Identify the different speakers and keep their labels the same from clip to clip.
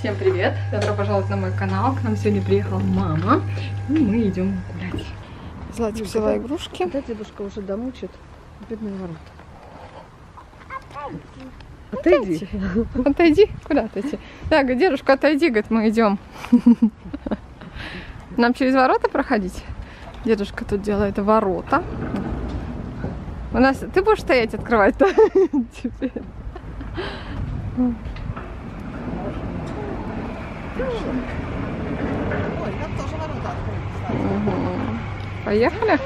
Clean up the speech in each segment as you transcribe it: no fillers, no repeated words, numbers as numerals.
Speaker 1: Всем привет! Добро пожаловать на мой канал. К нам сегодня приехала мама. И мы идем гулять. Златик взяла игрушки.
Speaker 2: Да, дедушка уже домучит. Бедный ворот. Отойди.
Speaker 1: Отойди. Куда отойти? Так, дедушка, отойди, говорит, мы идем. Нам через ворота проходить? Дедушка тут делает ворота. У нас... Ты будешь стоять открывать-то? Теперь.
Speaker 2: Ой, там тоже ворота открыты.
Speaker 1: Поехали?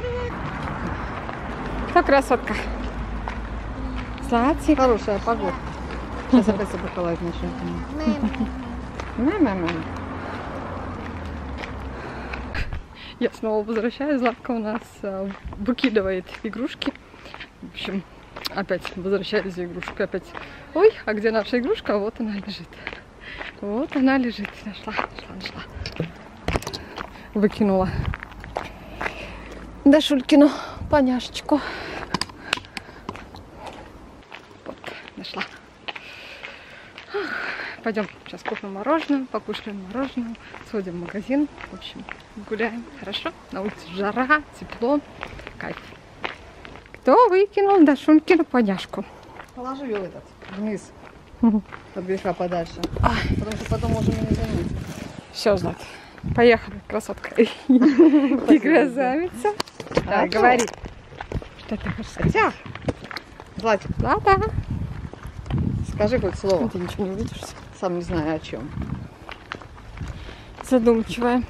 Speaker 1: Кто красотка? Златик.
Speaker 2: Хорошая погода. Сейчас опять собакалать начнет.
Speaker 1: Я снова возвращаюсь. Златка у нас выкидывает игрушки. В общем, опять возвращаюсь за игрушкой. Опять. Ой, а где наша игрушка? Вот она лежит. Вот она лежит. Нашла. Выкинула Дашулькину поняшечку. Вот, нашла. Пойдем сейчас купим мороженое, покушаем мороженое, сходим в магазин. В общем, гуляем. Хорошо? На улице жара, тепло. Кайф. Кто выкинул Дашулькину поняшку?
Speaker 2: Положу ее вниз. От греха подальше. Потому что потом можем не заметить.
Speaker 1: Все, Злат. Поехали, красотка. Ты красавица.
Speaker 2: Да, говори.
Speaker 1: Что ты хочешь сказать?
Speaker 2: Златик,
Speaker 1: Злата.
Speaker 2: скажи хоть слово.
Speaker 1: Ты ничего не увидишь.
Speaker 2: Сам не знаю о чем.
Speaker 1: Задумчивая.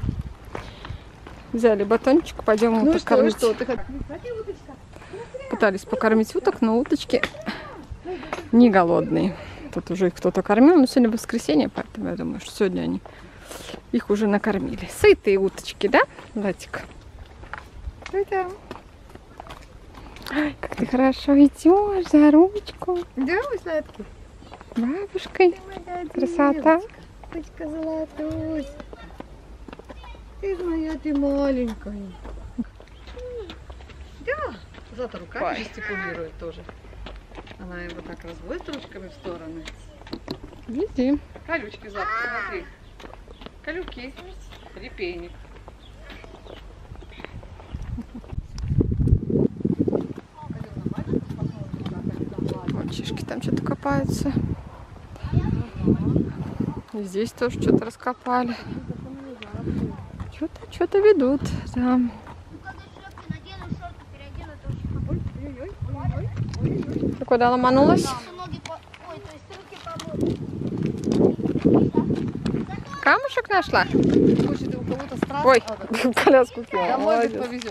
Speaker 1: Взяли батончик, пойдем уток кормить.
Speaker 2: Что? Ты
Speaker 1: Пытались покормить уток, но уточки не голодные. Тут уже их кто-то кормил, но сегодня воскресенье, поэтому я думаю, что сегодня они их уже накормили. Сытые уточки, да, Златик? Да. Ай, как ты хорошо идешь за ручку.
Speaker 2: Да, вы сладкий.
Speaker 1: Бабушкой. Красота.
Speaker 2: Дочка Золотусь. Ты моя, ты маленькая. Да. Злата руками жестикулирует тоже. Она его так разводит ручками в стороны.
Speaker 1: Иди.
Speaker 2: Колючки, Злата, смотри. Колюки. Репейник.
Speaker 1: Мальчишки там что-то копаются. И здесь тоже что-то раскопали. Что-то ведут. Да. Ты куда ломанулась? Камушек нашла?
Speaker 2: Хочет у кого-то страх.
Speaker 1: Ой, коляску
Speaker 2: Домой
Speaker 1: Молодец.
Speaker 2: повезем.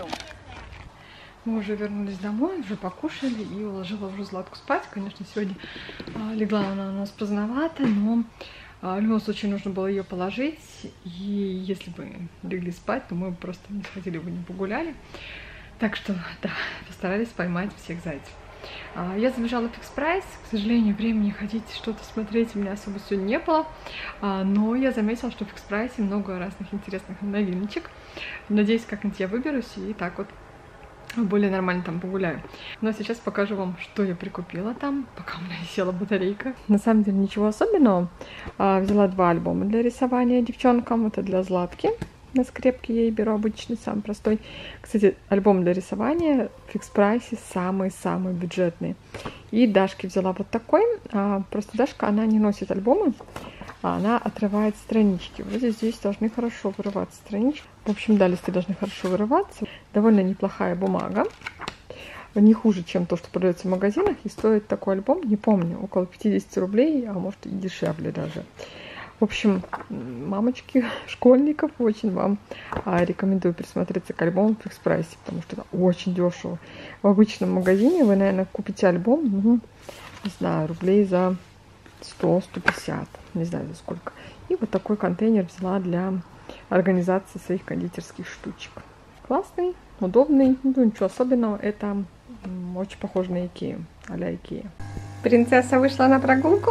Speaker 1: Мы уже вернулись домой, уже покушали и уложила уже Златку спать. Конечно, сегодня легла она у нас поздновато, но в любом случае нужно было ее положить. И если бы легли спать, то мы просто не сходили бы, не погуляли. Так что, да, постарались поймать всех зайцев. Я забежала в Fix Price. К сожалению, времени ходить что-то смотреть у меня особо сегодня не было. Но я заметила, что в Fix Price много разных интересных новиночек. Надеюсь, как-нибудь я выберусь и так вот более нормально там погуляю. Но сейчас покажу вам, что я прикупила там, пока у меня села батарейка. На самом деле ничего особенного. Взяла 2 альбома для рисования девчонкам. Это для Златки. На скрепке я и беру обычный, самый простой. Кстати, альбом для рисования в Fix Price самый-самый бюджетный. И Дашке взяла вот такой. Просто Дашка, она не носит альбомы, она отрывает странички. Вроде здесь должны хорошо вырываться странички. В общем, да, листы должны хорошо вырываться. Довольно неплохая бумага. Не хуже, чем то, что продается в магазинах. И стоит такой альбом, не помню, около 50 рублей, а может и дешевле даже. В общем, мамочки школьников, очень вам рекомендую присмотреться к альбому в Fix Price, потому что это очень дешево. В обычном магазине вы, наверное, купите альбом, ну, не знаю, рублей за 100-150, не знаю за сколько. И вот такой контейнер взяла для организации своих кондитерских штучек. Классный, удобный, ну ничего особенного, это очень похоже на Икею, а-ля Икея. Принцесса вышла на прогулку.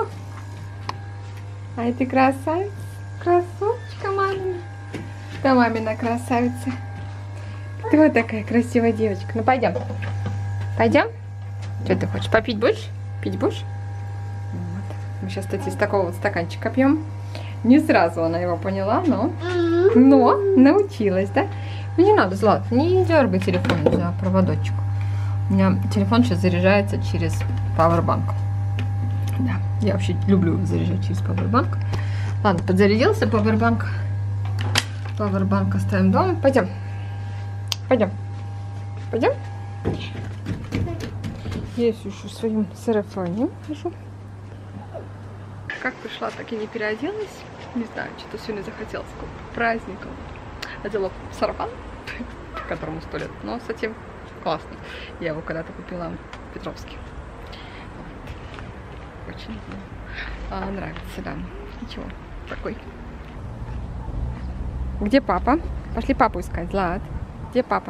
Speaker 1: Ай, ты красавица, красоточка мамина. Кто мамина красавица? Кто такая красивая девочка? Ну пойдем. Пойдем? Что ты хочешь? Попить будешь? Пить будешь? Вот. Мы сейчас, кстати, из такого вот стаканчика пьем. Не сразу она его поняла, но научилась, да? Ну не надо, Злат, не дергай телефон за проводочек. У меня телефон сейчас заряжается через пауэрбанк. Да, я вообще люблю заряжать через пауэрбанк. Ладно, подзарядился пауэрбанк. Пауэрбанк оставим дома. Пойдем. Пойдем. Пойдем. Я еще в своем сарафане хожу. Как пришла, так и не переоделась. Не знаю, что-то сегодня захотелось к праздникам. Одела сарафан, которому 100 лет, но совсем классный. Я его когда-то купила в Петровске. Очень нравится, да. Ничего, такой. Где папа? Пошли папу искать, Злат. Где папа?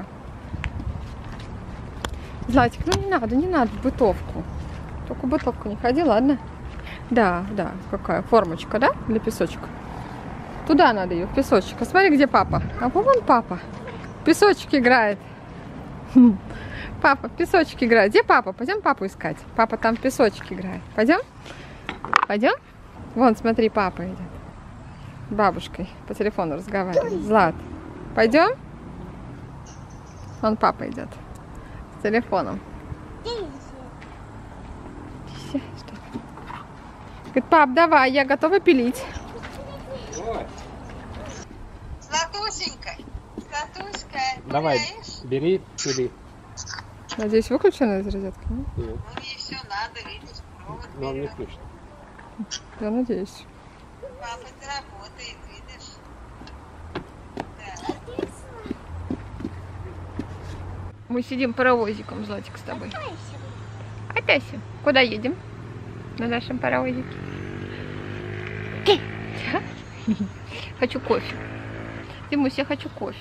Speaker 1: Златик, ну не надо в бытовку. Только в бытовку не ходи, ладно? Да, какая формочка, да, для песочка? Туда надо ее, в песочек. А смотри, где папа. А вон папа. Песочек играет. Папа в песочек играет. Где папа? Пойдем папу искать. Папа там в песочек играет. Пойдем? Пойдем? Вон, смотри, папа идет. С бабушкой по телефону разговаривает. Злат, пойдем? Вон папа идет. С телефоном. Говорит, пап, давай, я готова пилить.
Speaker 3: Златусенька,
Speaker 4: давай, бери, пили.
Speaker 1: Надеюсь, выключена из розетки?
Speaker 3: Ну, ей все надо, видишь, провод.
Speaker 4: Но он не включен.
Speaker 1: Я надеюсь.
Speaker 3: Папа работает, видишь. Да.
Speaker 1: Мы сидим паровозиком, Златик, с тобой. Опять. Куда едем? На нашем паровозике. Хочу кофе. Димусь, я хочу кофе.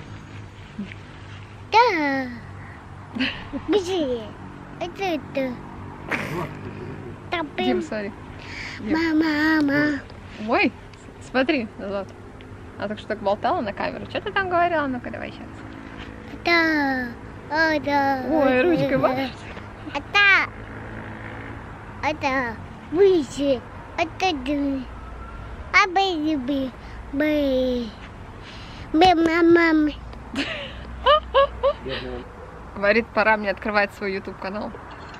Speaker 5: Да. Где? Это.
Speaker 1: Дим, смотри.
Speaker 5: Мама.
Speaker 1: Ой, смотри, Злат. А так что так болтала на камеру. Что ты там говорила? Ну-ка, давай сейчас.
Speaker 5: Да. Да.
Speaker 1: Ой, ручкой машешь.
Speaker 5: Это выше. Это дым. А бэйби. Мама.
Speaker 1: Говорит, пора мне открывать свой YouTube канал.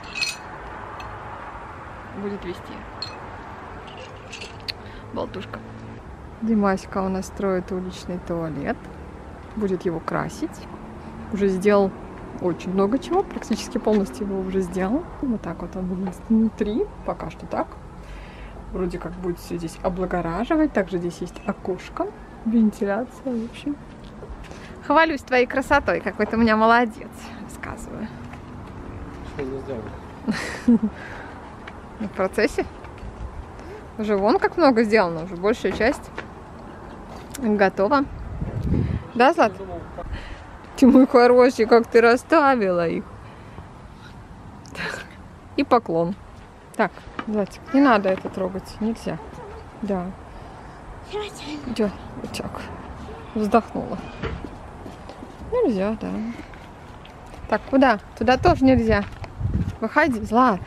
Speaker 1: Будет вести. Болтушка. Димаська у нас строит уличный туалет. Будет его красить. Уже сделал очень много чего. Практически полностью его уже сделал. Вот так вот он выглядит внутри. Пока что так. Вроде как будет все здесь облагораживать. Также здесь есть окошко. Вентиляция, в общем. Хвалюсь твоей красотой. Какой ты у меня молодец. Рассказываю.
Speaker 4: Что не сделал?
Speaker 1: В процессе. Уже вон как много сделано. Уже большая часть готова. Да, Злат? Ты мой хороший, как ты расставила их. И поклон. Так, Златик, не надо это трогать. Нельзя. Да. Да, вот так. Вздохнула. Нельзя, да. Так, куда? Туда тоже нельзя. Выходи, Злат.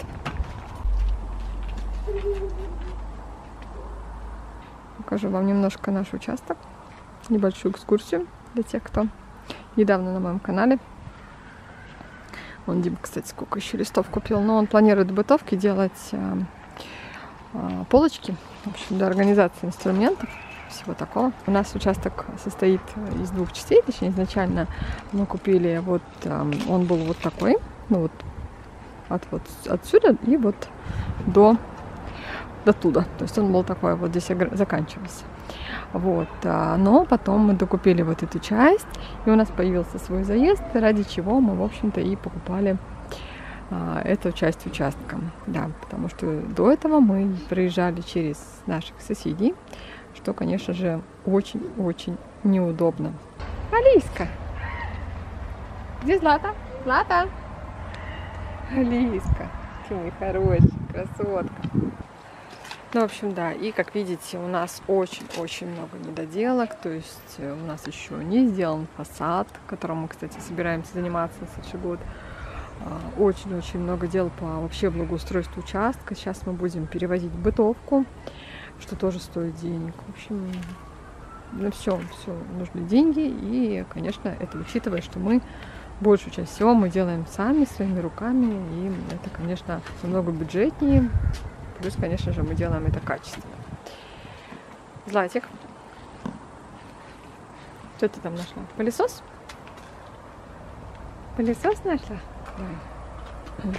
Speaker 1: Покажу вам немножко наш участок. Небольшую экскурсию для тех, кто недавно на моем канале. Вон Дима, кстати, сколько еще листов купил. Но он планирует в бытовке делать полочки. В общем, для организации инструментов. Всего такого. У нас участок состоит из 2 частей. Точнее, изначально мы купили вот... он был вот такой. Ну вот отсюда и вот до туда. То есть он был такой, вот здесь заканчивался. Вот. Но потом мы докупили вот эту часть, и у нас появился свой заезд, ради чего мы, в общем-то, и покупали эту часть участка. Да, потому что до этого мы проезжали через наших соседей, что, конечно же, очень-очень неудобно. Алиска! Где Злата? Злата! Алиска! Ты мой хороший, красотка! Ну, в общем, да, и как видите, у нас очень-очень много недоделок, то есть у нас еще не сделан фасад, которым мы, кстати, собираемся заниматься на следующий год. Очень-очень много дел по вообще благоустройству участка. Сейчас мы будем перевозить бытовку, что тоже стоит денег. В общем, на все нужны деньги. И, конечно, это учитывая, что мы большую часть всего мы делаем сами, своими руками. И это, конечно, намного бюджетнее. Плюс, конечно же, мы делаем это качественно. Златик, что ты там нашла? Пылесос? Пылесос нашла? Давай.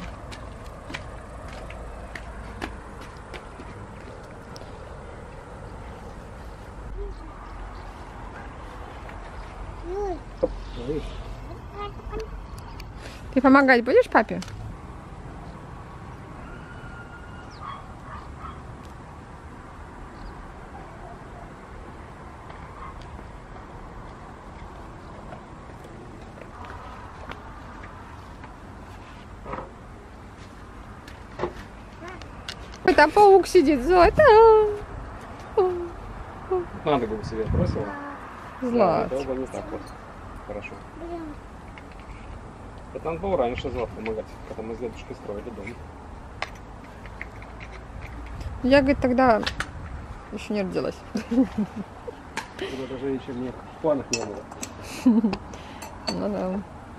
Speaker 1: Ты помогать будешь папе? Там паук сидит, Злата.
Speaker 4: Надо бы себе бросила.
Speaker 1: Злат.
Speaker 4: Это было не так вот. Хорошо. Это надо было раньше Злат помогать, когда мы с дедушкой строили дом.
Speaker 1: Я, говорит, тогда еще не родилась.
Speaker 4: Тогда даже еще мне в планах не было.
Speaker 1: Ну да.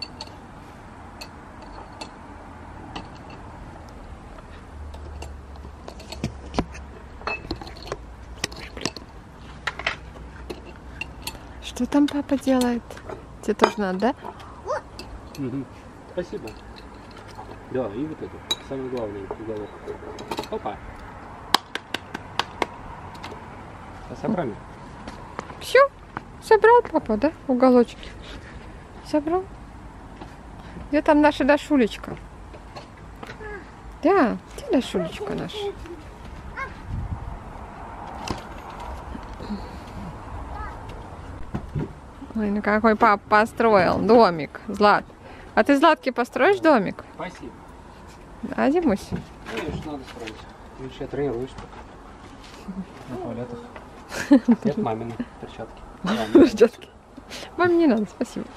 Speaker 1: Что там папа делает? Тебе тоже надо, да?
Speaker 4: Угу. Спасибо. Да, и вот это. Самый главный уголок. Опа. А собрали?
Speaker 1: Все, собрал папа, да? Уголочки. Собрал. Где там наша Дашулечка? Да, где Дашулечка наша? Ой, ну какой папа построил домик, Злат. А ты, Златке, построишь домик?
Speaker 4: Спасибо.
Speaker 1: Да, Димусь?
Speaker 4: Конечно, надо строить. Ты еще тренируешь пока. На туалетах. Нет, мамины перчатки.
Speaker 1: Перчатки. Вам не надо, спасибо.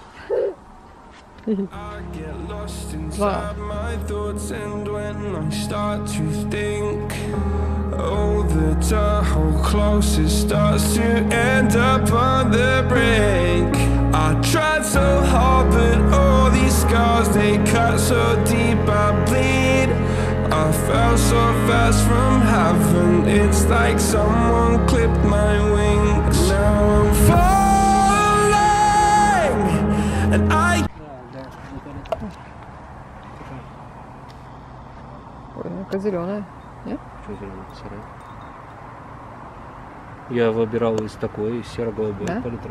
Speaker 6: Oh, the Tahoe closest starts to end up on the brink. I tried so hard, but all these scars, they cut so deep, I bleed. I fell so fast from heaven, it's like someone clipped my wings. Now I'm falling, and I...
Speaker 1: Ой, ну-ка зеленая, нет?
Speaker 4: Что зеленый сарай? Я выбирал из такой, из серо-голубой палитры.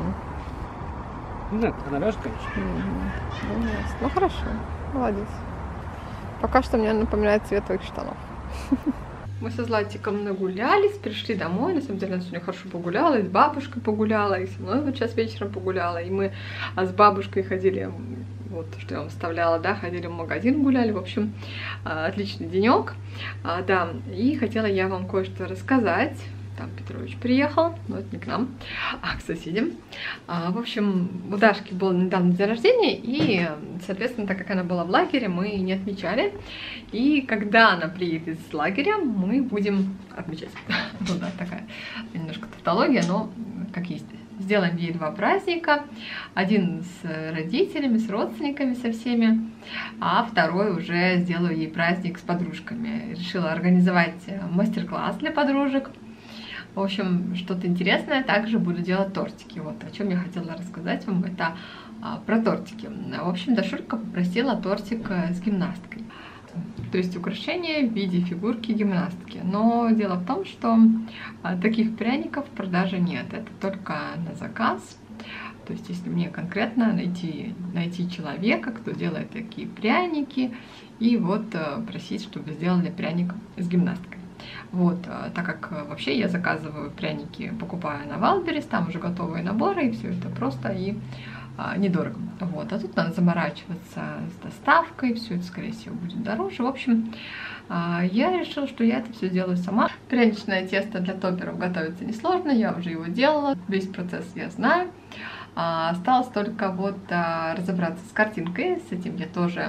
Speaker 4: Не знаю, она ляжет, конечно.
Speaker 1: Ну хорошо, молодец. Пока что мне напоминает цвет твоих штанов. Мы со Златиком нагулялись, пришли домой. На самом деле, я сегодня хорошо погуляла, и с бабушкой погуляла, и со мной вот сейчас вечером погуляла. И мы с бабушкой ходили, вот что я вам вставляла, да, ходили в магазин, гуляли. В общем, отличный денек. Да, и хотела я вам кое-что рассказать. Там Петрович приехал, но это не к нам, а к соседям. В общем, у Дашки был недавно день рождения, и, соответственно, так как она была в лагере, мы не отмечали. И когда она приедет из лагеря, мы будем отмечать. Ну да, такая немножко тавтология, но как есть. Сделаем ей 2 праздника. Один с родителями, с родственниками, со всеми, а второй уже сделаю ей праздник с подружками. Решила организовать мастер-класс для подружек. В общем, что-то интересное. Также буду делать тортики. Вот о чем я хотела рассказать вам, это про тортики. В общем, Дашулька попросила тортик с гимнасткой. То есть украшение в виде фигурки гимнастки. Но дело в том, что таких пряников в продаже нет. Это только на заказ. То есть, если мне конкретно найти человека, кто делает такие пряники, и вот просить, чтобы сделали пряник с гимнасткой. Вот, так как вообще я заказываю пряники, покупаю на Wildberries, там уже готовые наборы, и все это просто и недорого. Вот, а тут надо заморачиваться с доставкой, все это, скорее всего, будет дороже. В общем, я решила, что я это все делаю сама. Пряничное тесто для топеров готовится несложно, я уже его делала, весь процесс я знаю. Осталось только вот разобраться с картинкой, с этим я тоже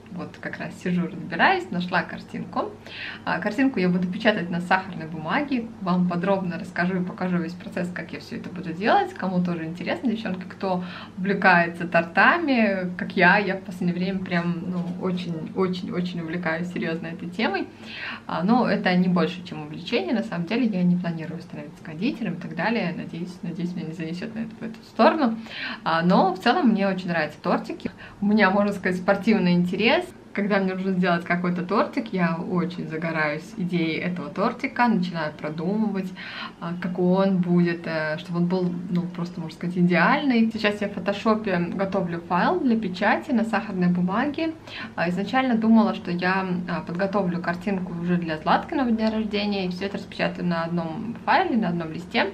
Speaker 1: вот как раз сижу, разбираюсь, нашла картинку. Картинку я буду печатать на сахарной бумаге. Вам подробно расскажу и покажу весь процесс, как я все это буду делать. Кому тоже интересно, девчонки, кто увлекается тортами, как я в последнее время прям очень-очень-очень увлекаюсь серьезно этой темой. Но это не больше, чем увлечение. На самом деле я не планирую становиться кондитером и так далее. Надеюсь, меня не занесет в эту сторону. Но в целом мне очень нравятся тортики. У меня, можно сказать, спортивный интерес. Когда мне нужно сделать какой-то тортик, я очень загораюсь идеей этого тортика, начинаю продумывать, какой он будет, чтобы он был, просто, можно сказать, идеальный. Сейчас я в фотошопе готовлю файл для печати на сахарной бумаге. Изначально думала, что я подготовлю картинку уже для Златкиного дня рождения, и все это распечатаю на одном файле, на одном листе.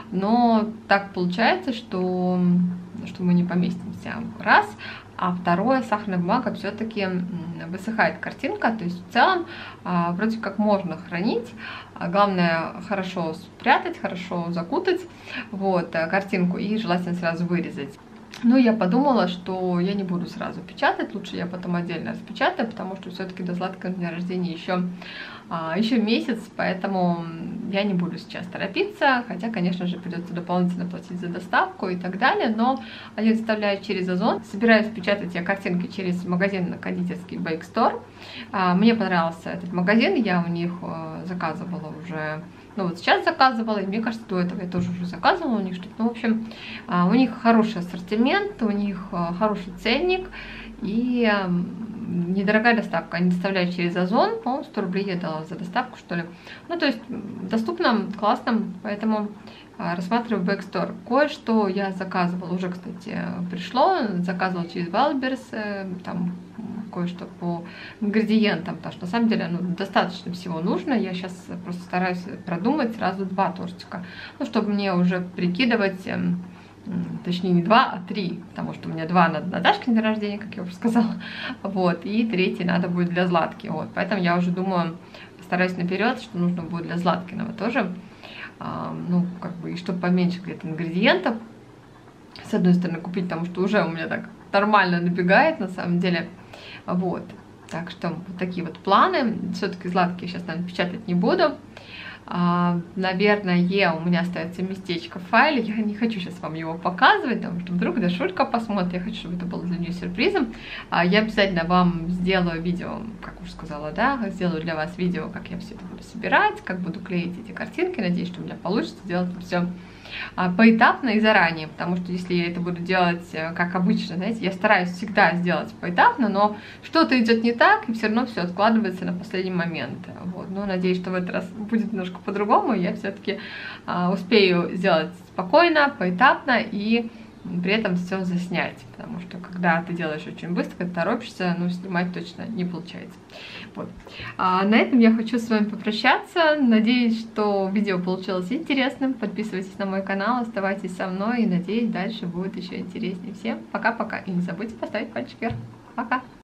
Speaker 1: Но так получается, что мы не поместимся. Раз. А второе, сахарная бумага все-таки высыхает картинка, то есть в целом вроде как можно хранить, главное хорошо спрятать, хорошо закутать картинку и желательно сразу вырезать. Но я подумала, что я не буду сразу печатать, лучше я потом отдельно распечатаю, потому что все-таки до Златкиного дня рождения еще месяц, поэтому я не буду сейчас торопиться, хотя, конечно же, придется дополнительно платить за доставку и так далее, но я доставляю через Озон, собираюсь печатать я картинки через магазин кондитерский Bake Store. Мне понравился этот магазин, я у них заказывала уже, сейчас заказывала, и мне кажется, до этого я тоже уже заказывала у них что-то. В общем, у них хороший ассортимент, у них хороший ценник и недорогая доставка. Они доставляют через Озон, по-моему, 100 рублей я дала за доставку, что ли. То есть доступно, классно, поэтому рассматриваю Bake Store. Кое-что я заказывала, уже, кстати, пришло, заказывала через Wildberries, там кое-что по ингредиентам, потому что на самом деле достаточно всего нужно. Я сейчас просто стараюсь продумать сразу 2 тортика, чтобы мне уже прикидывать, точнее не 2, а 3, потому что у меня 2 на Наташкин день рождения, как я уже сказала, и 3 надо будет для Златки, поэтому я уже думаю, стараюсь наперед, что нужно будет для Златкиного тоже, и чтобы поменьше где-то ингредиентов, с одной стороны, купить, потому что уже у меня так нормально набегает, на самом деле, так что вот такие вот планы. Все-таки Златки я сейчас, наверное, печатать не буду. Наверное, у меня остается местечко в файле. Я не хочу сейчас вам его показывать, потому что вдруг Дашулька посмотрит. Я хочу, чтобы это было для нее сюрпризом. Я обязательно вам сделаю видео, как уже сказала, сделаю для вас видео, как я все это буду собирать, как буду клеить эти картинки. Надеюсь, что у меня получится сделать все поэтапно и заранее, потому что если я это буду делать как обычно, знаете, я стараюсь всегда сделать поэтапно, но что-то идет не так, и все равно все откладывается на последний момент. Но надеюсь, что в этот раз будет немножко по-другому, и я все-таки успею сделать спокойно, поэтапно и при этом все заснять, потому что когда ты делаешь очень быстро, торопишься, снимать точно не получается. На этом я хочу с вами попрощаться. Надеюсь, что видео получилось интересным. Подписывайтесь на мой канал, оставайтесь со мной, и надеюсь, дальше будет еще интереснее. Всем пока-пока, и не забудьте поставить пальчик вверх. Пока!